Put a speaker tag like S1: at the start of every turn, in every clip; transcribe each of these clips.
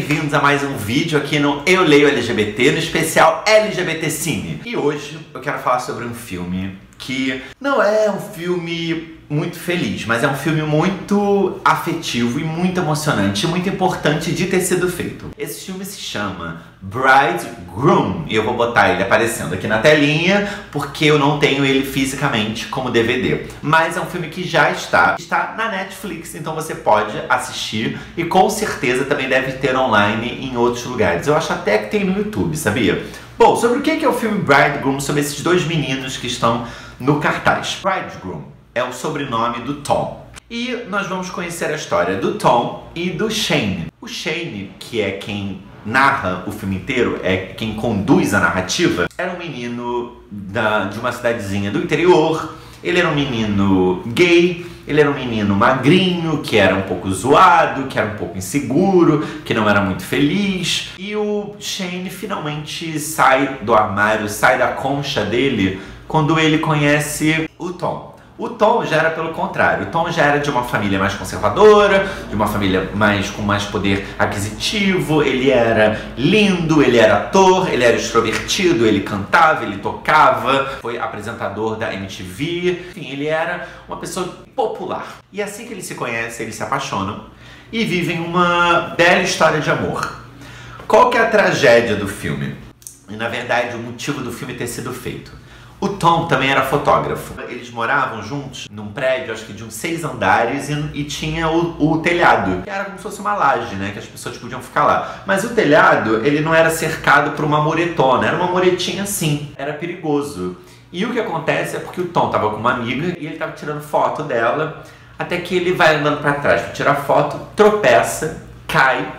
S1: bem-vindos a mais um vídeo aqui no Eu Leio LGBT, no especial LGBT Cine. E hoje eu quero falar sobre um filme que não é um filme muito feliz, mas é um filme muito afetivo e muito emocionante e muito importante de ter sido feito. Esse filme se chama Bridegroom e eu vou botar ele aparecendo aqui na telinha porque eu não tenho ele fisicamente como DVD. Mas é um filme que já está na Netflix, então você pode assistir e com certeza também deve ter online em outros lugares. Eu acho até que tem no YouTube, sabia? Bom, sobre o que é o filme Bridegroom, sobre esses dois meninos que estão no cartaz. Bridegroom é o sobrenome do Tom. E nós vamos conhecer a história do Tom e do Shane. O Shane, que é quem narra o filme inteiro, é quem conduz a narrativa, era um menino de uma cidadezinha do interior. Ele era um menino gay, ele era um menino magrinho, que era um pouco zoado, que era um pouco inseguro, que não era muito feliz. E o Shane finalmente sai do armário, sai da concha dele, quando ele conhece o Tom. O Tom já era pelo contrário. O Tom já era de uma família mais conservadora, de uma família com mais poder aquisitivo. Ele era lindo, ele era ator, ele era extrovertido, ele cantava, ele tocava, foi apresentador da MTV. Enfim, ele era uma pessoa popular. E assim que eles se conhecem, eles se apaixonam e vivem uma bela história de amor. Qual que é a tragédia do filme? E na verdade o motivo do filme ter sido feito. O Tom também era fotógrafo. Eles moravam juntos num prédio, acho que de uns 6 andares, e tinha o telhado, que era como se fosse uma laje, né, que as pessoas podiam ficar lá. Mas o telhado, ele não era cercado por uma muretona, era uma muretinha assim, era perigoso. E o que acontece é porque o Tom tava com uma amiga e ele tava tirando foto dela, até que ele vai andando pra trás pra tirar foto, tropeça, cai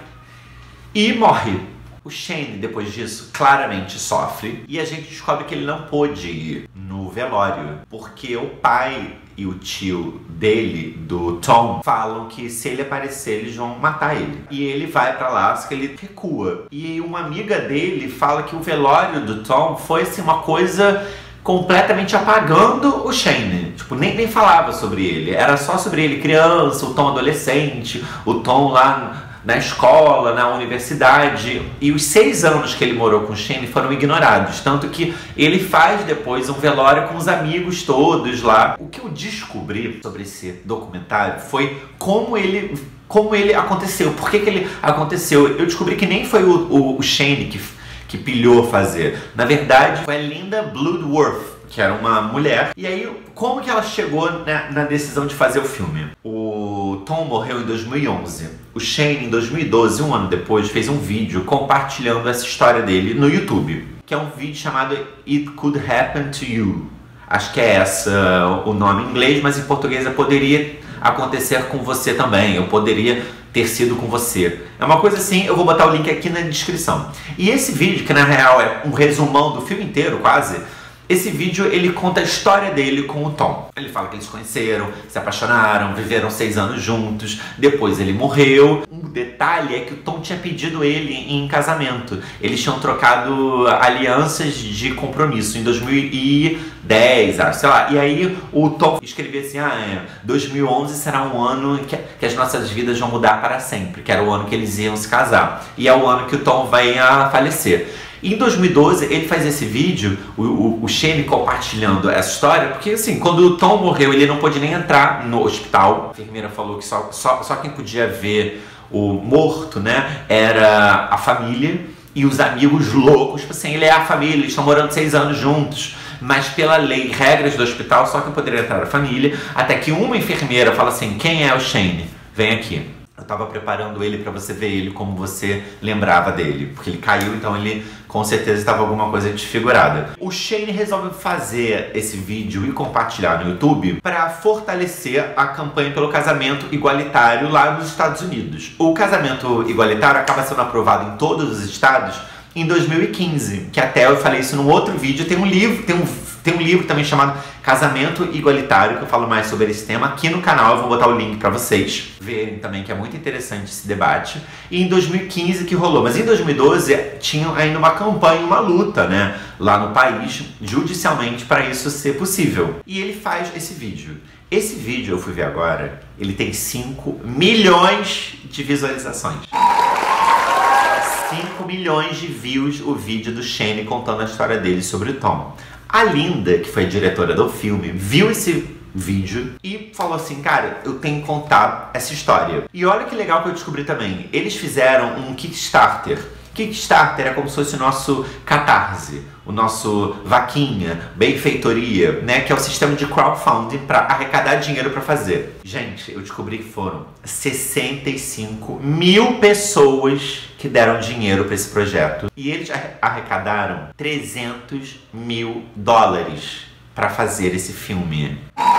S1: e morre. O Shane, depois disso, claramente sofre e a gente descobre que ele não pôde ir no velório porque o pai e o tio dele, do Tom, falam que se ele aparecer eles vão matar ele. E ele vai pra lá, só que ele recua. E uma amiga dele fala que o velório do Tom foi assim, uma coisa completamente apagando o Shane. Tipo, nem falava sobre ele. Era só sobre ele criança, o Tom adolescente, o Tom lá na escola, na universidade. E os 6 anos que ele morou com o Shane foram ignorados. Tanto que ele faz depois um velório com os amigos todos lá. O que eu descobri sobre esse documentário foi como ele aconteceu. Por que ele aconteceu? Eu descobri que nem foi o Shane que pilhou fazer. Na verdade, foi a Linda Bloodworth, que era uma mulher. E aí, como que ela chegou na decisão de fazer o filme? O Tom morreu em 2011. O Shane, em 2012, um ano depois, fez um vídeo compartilhando essa história dele no YouTube, que é um vídeo chamado It Could Happen to You. Acho que é essa o nome em inglês, mas em português é Poderia Acontecer com Você também. Eu poderia ter sido com você. É uma coisa assim, eu vou botar o link aqui na descrição. E esse vídeo, que na real é um resumão do filme inteiro, quase, esse vídeo ele conta a história dele com o Tom. Ele fala que eles se conheceram, se apaixonaram, viveram 6 anos juntos, depois ele morreu. Um detalhe é que o Tom tinha pedido ele em casamento. Eles tinham trocado alianças de compromisso em 2010, acho, sei lá. E aí o Tom escrevia assim, 2011 será um ano que as nossas vidas vão mudar para sempre, que era o ano que eles iam se casar. E é o ano que o Tom vem a falecer. Em 2012, ele faz esse vídeo, o Shane compartilhando essa história, porque assim, quando o Tom morreu, ele não pôde nem entrar no hospital. A enfermeira falou que só quem podia ver o morto, né, era a família e os amigos loucos. Tipo assim, ele é a família, eles estão morando 6 anos juntos, mas pela lei, regras do hospital, só quem poderia entrar a família. Até que uma enfermeira fala assim, quem é o Shane? Vem aqui. Eu tava preparando ele pra você ver ele como você lembrava dele. Porque ele caiu, então ele com certeza estava alguma coisa desfigurada. O Shane resolve fazer esse vídeo e compartilhar no YouTube para fortalecer a campanha pelo casamento igualitário lá nos Estados Unidos. O casamento igualitário acaba sendo aprovado em todos os estados em 2015, que até eu falei isso num outro vídeo. Tem um livro também chamado Casamento Igualitário, que eu falo mais sobre esse tema aqui no canal. Eu vou botar o link pra vocês verem também, que é muito interessante esse debate. E em 2015 que rolou, mas em 2012 tinha ainda uma campanha, uma luta, né, lá no país, judicialmente, para isso ser possível. E ele faz esse vídeo. Esse vídeo, eu fui ver agora, ele tem 5 milhões de visualizações. 5 milhões de views o vídeo do Shane contando a história dele sobre o Tom. A Linda, que foi a diretora do filme, viu esse vídeo e falou assim, cara, eu tenho que contar essa história. E olha que legal que eu descobri também. Eles fizeram um Kickstarter. Kickstarter é como se fosse o nosso Catarse, o nosso vaquinha, benfeitoria, né? Que é o sistema de crowdfunding para arrecadar dinheiro para fazer. Gente, eu descobri que foram 65 mil pessoas que deram dinheiro para esse projeto. E eles arrecadaram 300 mil dólares para fazer esse filme.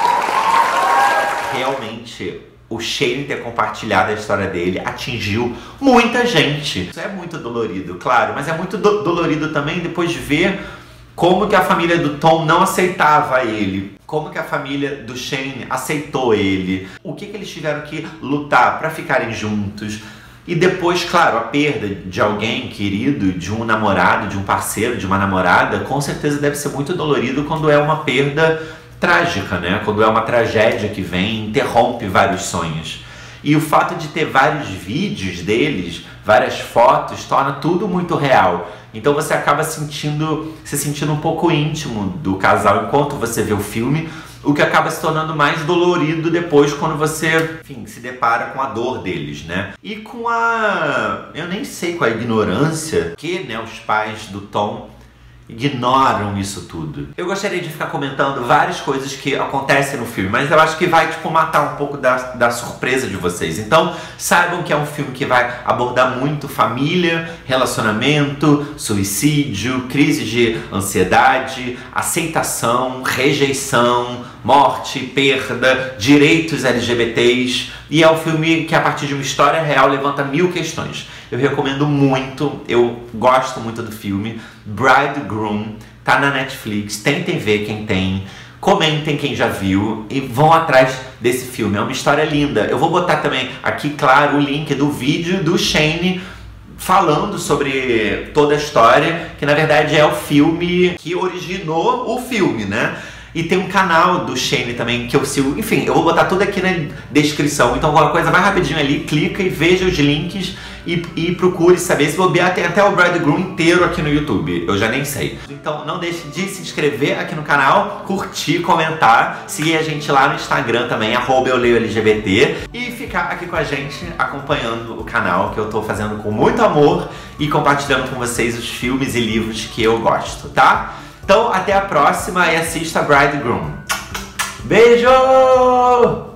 S1: Realmente, o Shane ter compartilhado a história dele atingiu muita gente. Isso é muito dolorido, claro, mas é muito dolorido também depois de ver como que a família do Tom não aceitava ele, como que a família do Shane aceitou ele, o que eles tiveram que lutar para ficarem juntos. E depois, claro, a perda de alguém querido, de um namorado, de um parceiro, de uma namorada, com certeza deve ser muito dolorido quando é uma perda trágica, né? Quando é uma tragédia que vem, interrompe vários sonhos. E o fato de ter vários vídeos deles, várias fotos, torna tudo muito real. Então você acaba se sentindo um pouco íntimo do casal enquanto você vê o filme, o que acaba se tornando mais dolorido depois quando você, enfim, se depara com a dor deles, né? E com eu nem sei, com a ignorância que, né, os pais do Tom ignoram isso tudo. Eu gostaria de ficar comentando várias coisas que acontecem no filme, mas eu acho que vai, tipo, matar um pouco da surpresa de vocês. Então, saibam que é um filme que vai abordar muito família, relacionamento, suicídio, crise de ansiedade, aceitação, rejeição, morte, perda, direitos LGBTs. E é um filme que, a partir de uma história real, levanta 1000 questões. Eu recomendo muito, eu gosto muito do filme. Bridegroom, tá na Netflix, tentem ver quem tem, comentem quem já viu e vão atrás desse filme, é uma história linda. Eu vou botar também aqui, claro, o link do vídeo do Shane falando sobre toda a história, que na verdade é o filme que originou o filme, né? E tem um canal do Shane também que eu sigo. Enfim, eu vou botar tudo aqui na descrição. Então qualquer coisa, vai rapidinho ali, clica e veja os links e procure saber. Se bobear, tem até o Bridegroom inteiro aqui no YouTube. Eu já nem sei. Então não deixe de se inscrever aqui no canal, curtir, comentar. Seguir a gente lá no Instagram também, @euleioLGBT. E ficar aqui com a gente, acompanhando o canal, que eu tô fazendo com muito amor e compartilhando com vocês os filmes e livros que eu gosto, tá? Então, até a próxima e assista Bridegroom. Beijo!